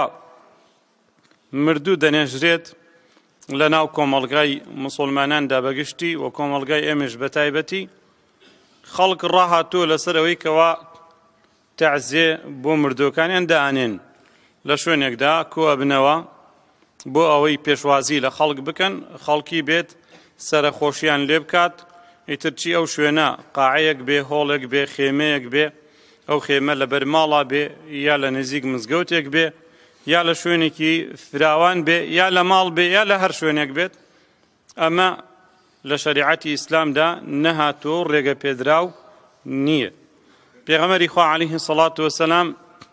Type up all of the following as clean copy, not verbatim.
مردوو دەنێژرێت لە ناو کۆمەڵگای موسڵماناندا بەگشتی و کۆمەڵگای ئێمەش بە تایبەتی خەڵک ڕاهاتووە لەسەر ئەوەی کەوا تەعزیە بۆ مردووەکانیان دائەنێن لە شوێنێکدا کۆ بنەوە بۆ ئەوەی پێشوازی لە خەڵک بکەن، خەڵکی بێت سەرخۆشیان لێ بکات، ئیتر چی ئەو شوێنە قاعەیەک بێ، هۆڵێک بێ، خێمەیەک بێ، ئەو خێمە لە بەرماڵا بێ یا لە نزیک مزگەوتێک بێ یا لە شوێنێکی فراوان بێ یا لە ماڵ بێ یا لە هەر شوێنێک بێت. ئەمە لە شەریعەتی ئیسلامدا نەهاتووە و ڕێگە پێدراو نییە. پێغەمبەری خوا عەلەیهی سەڵات وەسەلام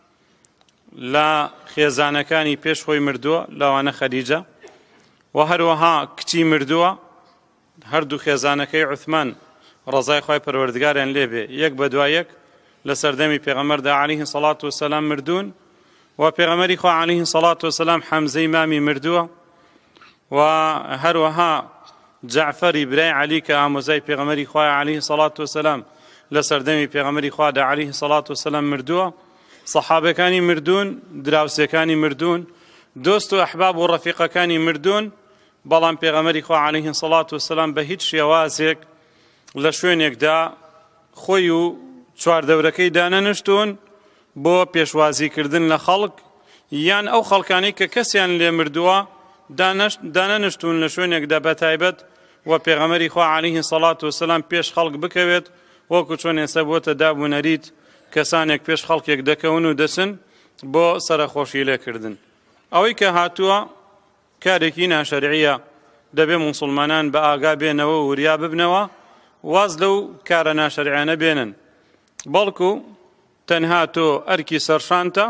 لە خێزانەکانی پێش خۆی مردووە، لەوانە خەدیجە و هەروەها کچی مردووە، هەردوو خێزانەکەی عوثمان ڕەزای خوای پەروەردگاریان لێ بێ یەک بە دوای یەک لە سەردەمی پێغەمبەردا عەلەیهی سەڵات وەسەلام مردوون و پێغەمبەری خوا عەلەیهی سەڵات وەسەلام حەمزەی مامی مردووە و هەروەها جەعفەری برای عەلی کە ئامۆزای پێغەمبەری خوایە عەلەیهی سەڵات وەسەلام لە سەردەمی پێغەمبەری خوادا عەلەیهی سەڵات وەسەلام مردووە، سەحابەکانی مردوون، دراوسێکانی مردوون، دۆست و ئەحباب و ڕەفیقەکانی مردوون، بەڵام پێغەمبەری خوا عەلەیهی سەڵات وەسەلام بە هیچ شێوازێک لە شوێنێکدا خۆی و چواردەورەکەی دانەنشتون بۆ پێشوازیکردن لە خەڵک یان ئەو خەڵکانەی کە کەسیان لێ مردووە دانەنشتون لە شوێنێکدا بەتایبەت و پێغەمبەری خوا عەلەیهی سەڵات وەسەلام پێش خەڵک بکەوێت وەکو چۆن ئێستا بۆتە دابوونەریت کەسانێک پێش خەڵکێک دەکەون و دەچن بۆ سەرخۆشی لێکردن. ئەوەی کە هاتووە کارێکی ناشەرعیە، دەبێ موسڵمانان بە ئاگا بێنەوە و وریا ببنەوە، واز لەو کارە ناشەرعیانە بێنن، بەڵکو تەنها تۆ ئەرکی سەرشانتە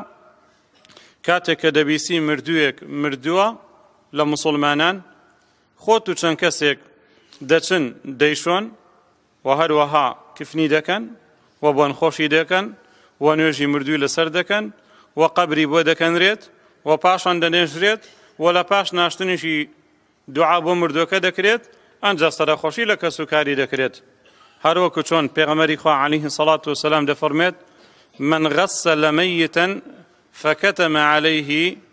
کاتێک کە دەبیسی مردوویەک مردووە لە موسڵمانان خۆت و چەند کەسێک دەچن دەیشۆن و هەروەها کفنی دەکەن و بۆنخۆشی دەکەن و نوێژی مردووی لەسەر دەکەن و قەبری بۆ دەکەنرێت و پاشان دەنێژرێت و لە پاش ناشتنیشی دوعا بۆ مردووەکە دەکرێت، ئەنجا سەرخۆشی لە کەسوکاری دەکرێت. هەروەکو چۆن پێغەمبەری خوا عەلەیهی سەڵات وەسەلام دەفەرمێت من غسل ميتا فكتم عليه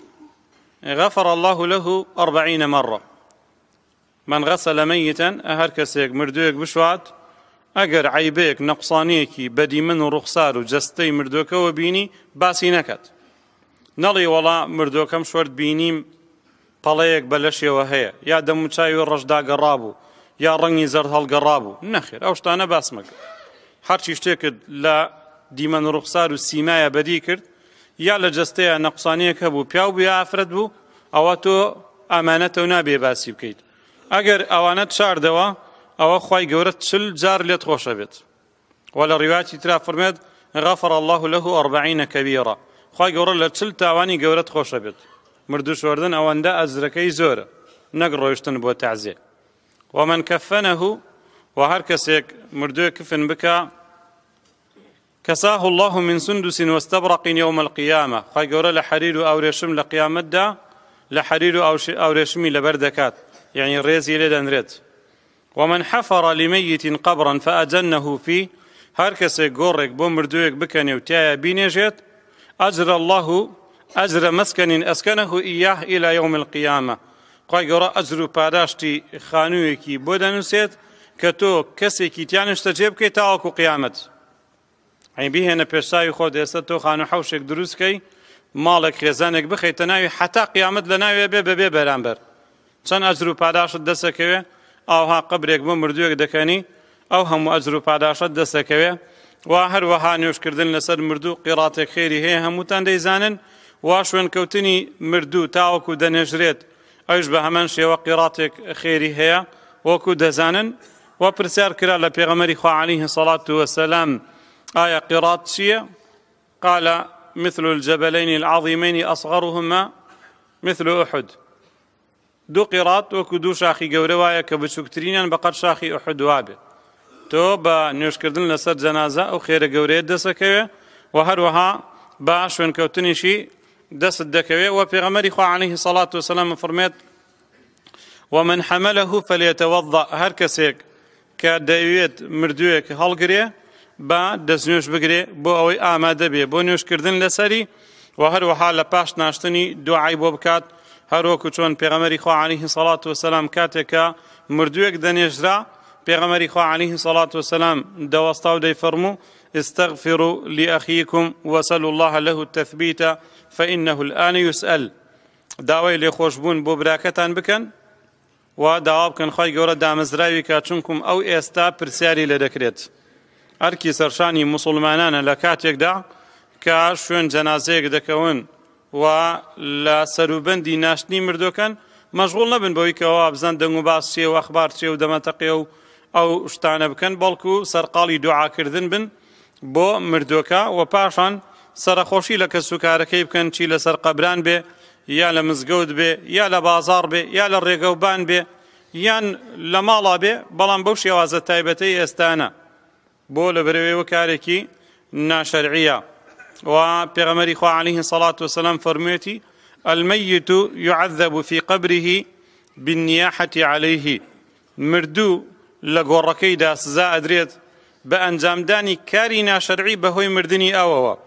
غفر الله له 40 مرة. من غسل ميتا هەر کەسێک مردوویەک بشوات ئەگەر عیبەیەک نەقسانەیەکی بەدیمن و ڕوخسار و جەستەی مردووەکەوە بینی باسی نەکات، نەڵی وەڵا مردووەکەم شۆرد بینیم پەڵەیەک بە لەشێوە هەیە یا دەموچاوی ڕەشدا گەڕابوو یا ڕەنگی زەرد هەڵگەڕابوو، نەخێر ئەو شتانە باس مەکە. هەرچی شتێکت لە دیمەن و ڕوخسار و سیمایە بەدی کرد یا لە جەستەیە نەقسانەیەک هەبوو پیاو بوو یا ئافرەت بوو، ئەوە تۆ ئەمانەتەوە نابێ باسی بکەیت. ئەگەر ئەوانەت شاردەوە ئەوە خوای گەورە 40 جار لێت خۆشە بێت و لە ڕیواتی ترا فەرمێت غەفەر الله له 40 کەبیرە، خوای گەورە لە 40 تاوانی گەورەت خۆشە بێت. مردوو شۆردن ئەوەندە ئەجرەکەی زۆرە، نەک ڕۆیشتن بۆ تەعزیە. ومن كفنه و هەر کەسێک مردووی کفن بکە كساه الله من سندس واستبرق يوم القيامة، خوای گەورە لە حەریر و ئەورێشم لە قیامەتدا لە حەریر و ئەورێشمی لەبەر دەکات، یعنی ڕێزی لێ دەنرێت. ومن حفر لميت قبرا فأجنه فيه، هەر کەسێک گۆڕێک بۆ مردوویەک بکەنێ و تایە بینێژێت أجر الله أجر مسكن أسكنه إياه إلى يوم القيامة، خوای گەورە ئەجر و پاداشتی خانوویەکی بۆ دەنووسێت کە تۆ کەسێکی تیانشتە جێ بکەیت تاوەکو قیامەت. ئەی بیهێنە پێشساوی خۆت ئێستا تۆ خانوو حەوشێک دروستکەی ماڵێک خێزانێک بخەیتە ناوی حتا قیامەت لە ناوێ بێ بەبێ بەرامبەر چەند ئەجر و پاداشت دەسەکەوێ. ئاوها قبرێک بۆ مردوویەک دەکەنی ئەو هەموو ئەجر و پاداشت دەسەکەوێ و هەروەها نوێژکردن لەسەر مردوو قیراتێک خێری هەیە هەمووتان دەیزانن، وا شوێن کەوتنی مردوو تاوەکو دەنێژرێت ئەوش بە هەمان شێوە قیراتێک خێری هەیە وەکو دەزانن. و پرسیار کرا لە پێغەمبەری خوا عەلەیهی سەڵات وەسەلام ئایا قیرات چییە؟ قال مثل الجبلين العظيمين أصغرهما مثل أحد. دو قیرات وەکو دوو شاخی گەورە وایە کە بچووکترینیان بەقەد شاخی ئوحود وابێ. تۆ بە نوێژکردن لەسەر جەنازە ئەو خێرە گەورەیە دەسەکەوێ و هەروەها بە شوێنکەوتنیشی دەست دەکەوێ. و پێغەمبەری خوا عەلەیهی سەڵات وەسەلام فەرمێت ومن حمله فليتوضأ، هەر کەسێک کە دەوێت مردوویەک هەڵگرێ بە دەستنوێژ بگرێ بۆ ئەوەی ئامادە بێ بۆ نوێژکردن لەسەری و هەروەها لە پاش ناشتنی دوعای بۆ بکات هەروەکو چۆن پێغەمبەری خوا عەلەیهی سەڵات وەسەلام کاتێکە مردوویەک دەنێژرا پێغەمبەری خوا عەلەیهی سەڵات وەسەلام دەوەستا و دەیفەرموو استغفروا لأخيكم وسلوا الله له التثبيت فإنه الآن يسأل داوای لێخۆشبوون بۆ براکەتان بکەن و داوا بکەن خی گەورە دامەزراوی کا چونکم ئەو ئێستا پرسیاری لێ دەکرێت ئەرکی سەرشانی موسڵمانانە لە کاتێکدا کە شوێن جەنازەیەک دەکەون و لە سەروبەندی ناشتنی مردوەکان مەشغوڵ نەبن بەوەی کەەوە بزان دەنگ و باس چێ و ئەخبار چێ و دەمەتەقێ و ئەو شتانە بکەن بەڵکو سەرقاڵی دوعاکردن بن بۆ مردوەکە و پاشان سەرخۆشی لە کەسوکارەکەی بکەن چی لەسەر قەبران بێ یا لە مزگەوت بێ یا لە بازار بێ یا لە ڕێگەوبان بێ یان لە ماڵا بێ بەڵام بەو شێوازە تایبەتەی ئێستانە بۆ لە بەرەوەیەوە کارێکی ناشەرعیە و پێغەمبەری خوا عەلەیهی سەڵات وەسەلام فەرموویەتی الميت يعذب في قبره بالنياحة عليه مردوو لە گۆڕەکەیدا سزا ئەدرێت بە ئەنجامدانی کاری ناشەرعی بەهۆی مردنی ئەوەوە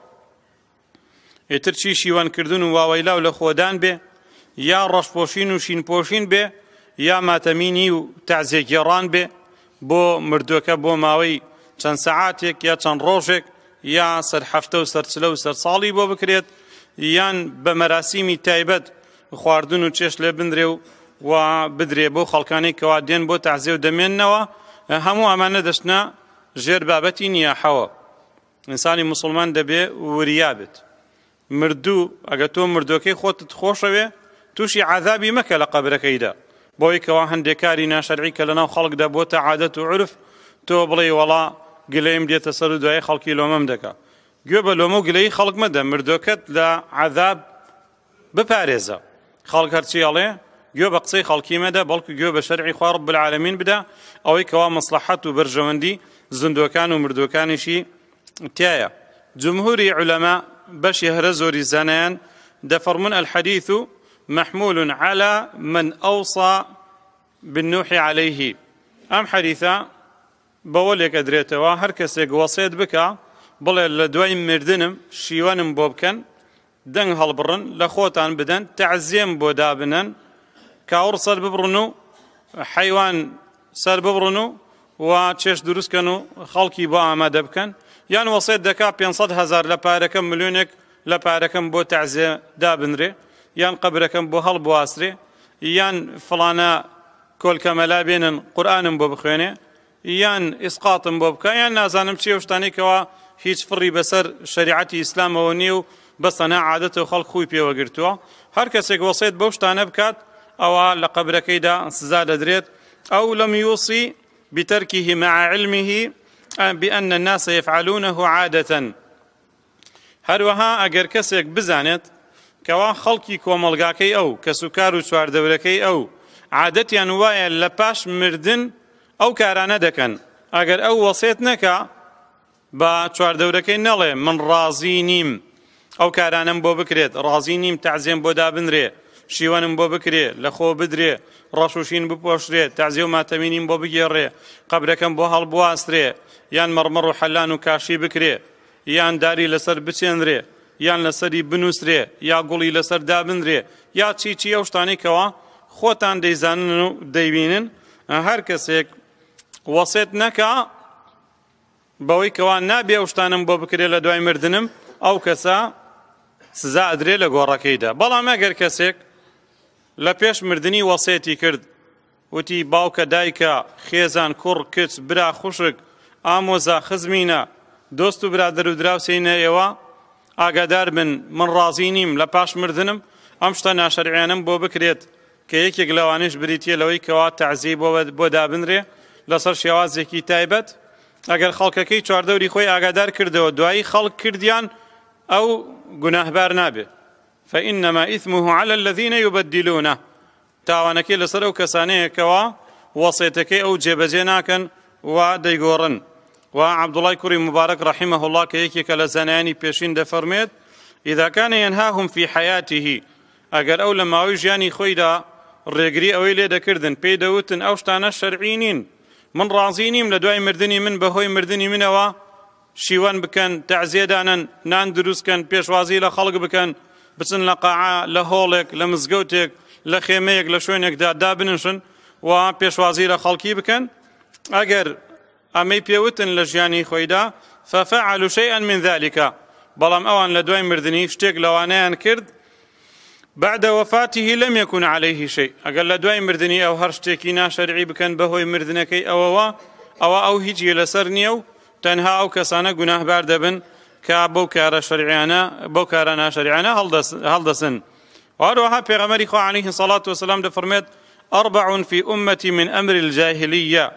ئێتر چی شیوانکردن و واوەیلاو لە خۆدان بێ یا ڕەشپۆشین و شینپۆشین بێ یا ماتەمینی و تەعزیەگێڕان بێ بۆ مردووەکە بۆ ماوەی چەند سەعاتێک یا چەند ڕۆژێک یا سەر هەفتە و سەرچلە و سەر ساڵی بۆ بکرێت یان بە مەراسیمی تایبەت خواردن و چێش لێ بندرێ و بدرێ بۆ خەڵکانەی کەوا دێن بۆ تەعزیە و دەمێننەوە هەموو ئەمانە دەچنە ژێر بابەتی نیاحەوە ئینسانی موسڵمان دەبێ وریا بێت مردوو ئەگە تۆ مردوەکەی خۆتت خۆشەوێ تووشی عەذابی مەکە لە قەبرەکەیدا بۆی کەوا هەندێک کاری ناشەرعی کە لەناو خەڵکدا بۆتە عادەت و عورف تۆ بڵێ وەڵا گلەیم دێتە سەر و دوای خەڵکی لۆمەم دەکا گوێ بە لۆمە و گلەی خەڵک مەدە مردوەکەت لە عەذاب بپارێزە خەڵک هەرچی ئەڵێ گوێ بە قسەی خەڵکی مەدە بەڵکو گوێ بە شەرعی خوا رەب العالەمین بدە ئەوەی کەوا مەسلەحەت و بەرژەوەندی زیندوەکان و مردوەکانیشی تایە جمهوری عولەما بەشی هەرە زۆری زانایان دەفەرمون الحەدیث محمول على من أوصى بالنوح عليه ئەم حەدیثە بەوە لێکە درێتەوە هەر کەسێک وەسێت بکە بڵێ لە دوای مردنم شیوەنم بۆ بکەن دەنگ هەڵبڕن لە خۆتان بدەن تەعزیەم بۆ دابنەن کاوڕ سەر ببڕن و حەیوان سەر ببڕن و چێش دروستکەن و خەڵکی بۆ ئامادە بکەن یان وەسێت دەکا 500,000 لە پارەکەم ملیۆنێک لە پارەکەم بۆ تەعزیە دابنرێ یان قەبرەکەم بۆ هەڵبواسرێ یان فڵانە کۆلکەمەلا بێنن قورئانم بۆ بخوێنێ یان ئیسقاتم بۆ بکە یان نازانم چی ئەو شتانێکەوە هیچ فڕی بەسەر شەریعەتی ئیسلامەوە نییە و بەسەنە عادەتە و خەڵک خۆی پێوە گرتووە هەر کەسێک وەسێت بەو شتانە بکات ئەوە لە قەبرەکەیدا سزا دەدرێت ئەو لەم یوصی بتركه مع علمه بأن الناس يفعلونه عادة هەروەها ئەگەر کەسێک بزانێت کەوا خەڵکی کۆمەڵگاکەی ئەو کەسوکار و چواردەورەکەی ئەو عادەتیان وایە لە پاش مردن ئەو کارانە دەکەن ئەگەر ئەو وەسێت نەکا بە چواردەورەکەی نەڵێ من ڕازی نیم ئەو کارانم بۆ بکرێت ڕازی نیم تەعزیەم بۆ دابنرێ شیوەنم بۆ بکرێ لە خۆ بدرێ ڕەشوشین بپۆشرێت تەعزیە و ماتەمینیم بۆ بگێڕێ قەبرەکەم بۆ هەڵبواسرێ یان مەڕمەڕ و حەلان و کاشی بکرێ یان داری لەسەر بچێنرێ یان لەسەری بنووسرێ یا گوڵی لەسەر دابنرێ یا چی ئەو شتانێکەوە خۆتان دەیزانن و دەیبینن هەر کەسێک وەسێت نەکا بەوەی کەوا نابێ ئەو شتانم بۆ بکرێ لە دوای مردنم ئەو کەسە سزا ئەدرێ لە گۆڕەکەیدا بەڵام ئەگەر کەسێک لە پێش مردنی وەسێتی کرد وتی باوکە دایکە خێزان کوڕ کچ برا خوشک ئامۆزا خزمینە دۆست و برادەر و دراوسینە ئێوە ئاگادار بن من ڕازی نیم لە پاش مردنم ئەم شتە ناشەرعیانم بۆ بکرێت کە یەکێک لەوانش بریتە لەوەی کەوا تەعزیە بۆ دابنرێ لەسەر شێوازێکی تایبەت ئەگەر خەڵکەکەی چواردەوری خۆی ئاگادار کردەوە دوایی خەڵک کردیان ئەو گوناهبار نابێ فإنما إثمه على الذين يبدلونه تاوانەکەی لەسەر ئەو کەسانەیەکەوە وەسێتەکەی ئەو جێبەجێ ناکەن و دەیگۆڕن و عەبدوڵای کوڕی مبارەک رحمه الله کە یەکێکە لە زانایانی پێشین دەفەرمێت إذا كان ينهاهم في حياته ئەگەر ئەو لە ماوەی ژیانی خۆیدا ڕێگری ئەوەی لێ دەکردن پێی دەوتن ئەو شتانە شەرعی نین من ڕازی نیم لە دوای مردنی من بەهۆی مردنی منەوە شیوەن بکەن تەعزیەدانن نان دروستکەن پێشوازی لە خەڵک بکەن بچن لە قاعە لە هۆڵێک لە مزگەوتێک لە خێمەیەک لە شوێنێکدا دابنشن و پێشوازی لە خەڵکی بکەن ئەگەر ئەمەی پێوتن لە ژیانی خۆیدا ففعلوا شيئا من ذلك بەڵام ئەوان لە دوای مردنی شتێک لەوانەیان کرد بعد وفاته لم يكن عليه شيء ئەگەر لە دوای مردنی ئەو هەر شتێکی ناشەرعی بکەن بەهۆی مردنەکەی ئەوە هیچی لەسەر نییە و تەنها ئەو کەسانە گوناهبار دەبن کە بەو کارە ناشەریعانە هەڵدەسن وهروها پێغەمبەری خوا عليه الصلاة والسلام دەفەرمێت أربع في أمتي من أمر الجاهلية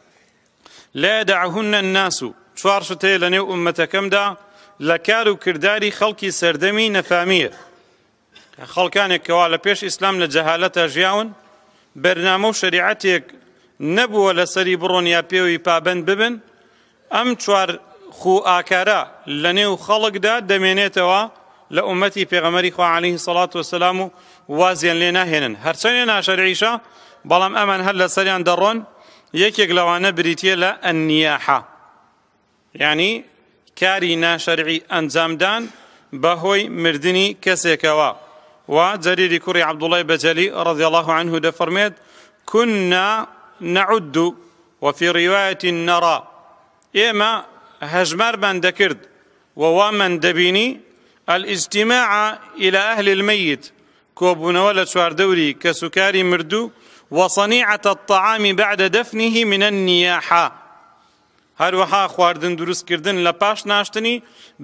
لا يدعهن الناس چوار شتەیە لە نێو ئومەتەکەمدا لە کار و کردداری خەڵکی سەردەمی نەفامیە خەڵکانێک کەوا لە پێش ئیسلام لە جەهالەتە ژیاون بەرنامە و شەریعەتێک نەبووە لەسەری بڕۆن یا پێوی پابەند ببن ئەم چوار خو ئاکارە لە نێو خەڵکدا دەمێنێتەوە لە ئومەتی پێغەمبەری خوا عەلەیهی سەڵات وەسەلام و وازیان لێ ناهێنن هەرچەندێ ناشەرعیشە بەڵام ئەمان هەر لەسەریان دەڕۆن یەکێک لەوانە بریتیە لە ئەننیاحە یعنی کاری ناشەرعی ئەنجامدان بەهۆی مردنی کەسێکەوە و جەریری کوڕی عەبدوڵای بەجەلی رضی الله عنه دەفەرمێت كنا نعد وفي رواية نرى ئێمە هەژمارمان دەکرد ووامان دەبینی الاجتماع إلى أهل الميت کۆبوونەوە لە چواردەوری کەسوکاری مردوو وصنيعة الطعام بعد دفنه من النياحة هەروەها خواردن دروستکردن لە پاش ناشتنی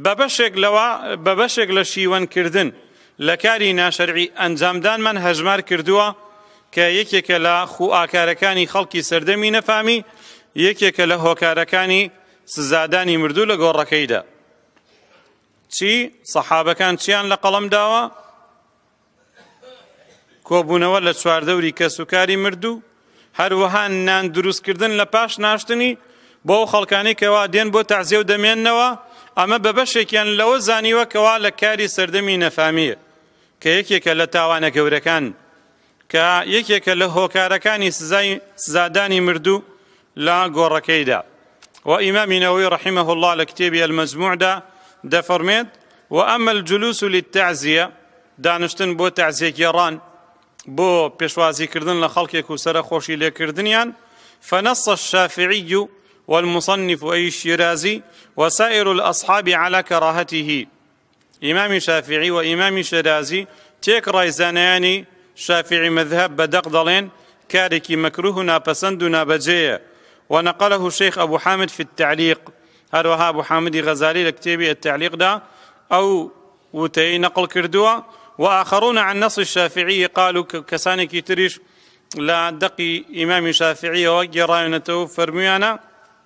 بە بەشێک لە شیوەنکردن لە کاری ناشەرعی ئەنجامدانمان هەژمار کردووە کە یەکێکە لە خوئاکارەکانی خەڵکی سەردەمی نەفامی یەکێکە لە هۆکارەکانی سزادانی مردوو لە گۆڕەکەیدا چی سەحابەکان چیان لە قەڵەم داوە کۆبوونەوە لە چواردەوری کەسوکاری مردوو هەروەها نان دروستکردن لە پاش ناشتنی بۆ خەڵکانی کەوا دێن بۆ تەعزیە و دەمێننەوە ئەمە بە بەشێکیان لەوە زانیوە کەوا لە کاری سەردەمی نەفامیە کە یەکێکە لە تاوانە گەورەکان کە یەکێکە لە هۆکارەکانی سزادانی مردوو لە گۆڕەکەیدا و ئیمامی نەوەوی رحمه الله لە کتێبی المەجموعدا دەفەرمێت وأما الجلوس للتعزية دانشتن بۆ تەعزیەگێڕان بۆ پێشوازیکردن لە خەڵکێک و سەرخۆشی لێکردنیان فنص الشافعي والمصنف أي الشيرازي وسائر الأصحاب على كراهته إمام شافعي وإمام شيرازي تيك رايزانياني شافعي مذهب بدق ضلين كاركي مكروه نابسند نابجيه ونقله الشيخ أبو حامد في التعليق هروها أبو حامد غزالي لكتابي التعليق دا أو وتي نقل كردوا وآخرون عن نص الشافعي قالوا كساني كيتريش لا دقي إمام شافعي وقي راينته فرميانا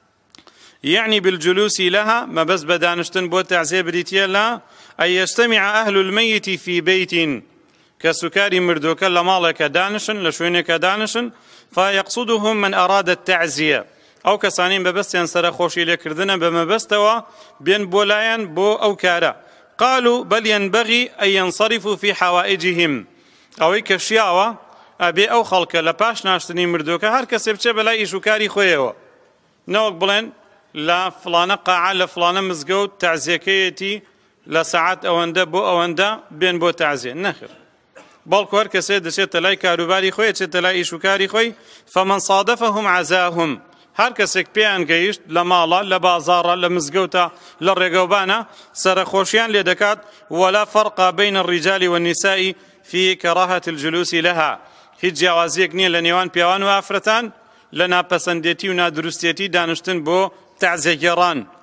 يعني بالجلوس لها ما بس بدانشتن بو تعزيه بريتيا لا أن يجتمع أهل الميت في بيت كسكاري مردوكا لمالك دانشن لشوينك دانشن فيقصدهم من أراد التعزية أو كسانين ببستيان سرخوشي لكردنا بمبستوا بين بولايان بو أو كارا قالوا بل ينبغي أن ينصرفوا في حوائجهم أو كشياوة أبي أو خلق لباش ناشتني مردوكا هر كسي بچه بلا إيشوكاري خويهوا نوك بلين لا فلانة قاعة لفلانة مزقود تعزيكيتي لساعات أوندا بو أوندا بين بو تعزيه نخر بەڵکو هەر کەسێ دەچێتە لای کاروباری خۆی چێتە لای ئیشوکاری خۆی فمن صادفهم عزاهم هەر کەسێک پێیان گەیشت لە ماڵە لە بازاڕە لە مزگەوتە لە ڕێگەوبانە سەرخۆشیان لێ دەکات ولا فرق بين الرجال والنساء في كراهة الجلوس لها هیچ جیاوازیەک نییە لە نێوان پیاوان و ئافرەتان لە ناپەسەندێتی و نادروستێتی دانشتن بۆ تعزیەگێڕان